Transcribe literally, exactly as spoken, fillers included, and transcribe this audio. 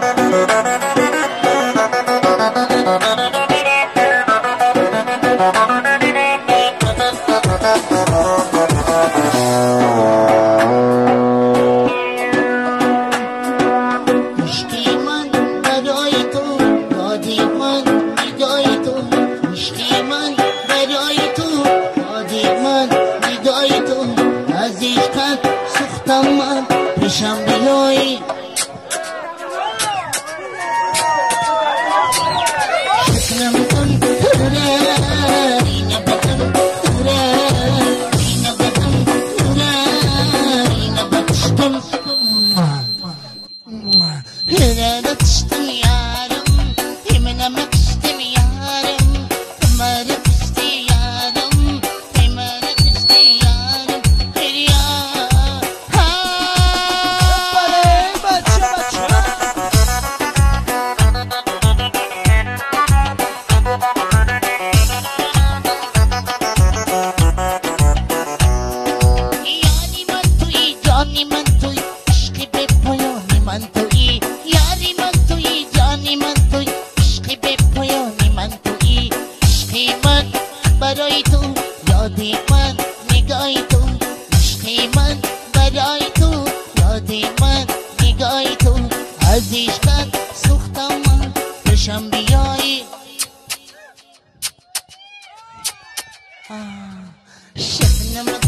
پیشم بیایی شکنم کن دوره اینه بدم دوره اینه بدم دوره اینه بدشتم هره بدشتم یارم ایمنه مکشتم یارم تمره کشتی یارم تمره کشتی یارم هریا برای تو یادی من نگاهی تو عشقی من برای تو یادی من نگاهی تو از عشقت سوختم من پیشم بیایی شبنم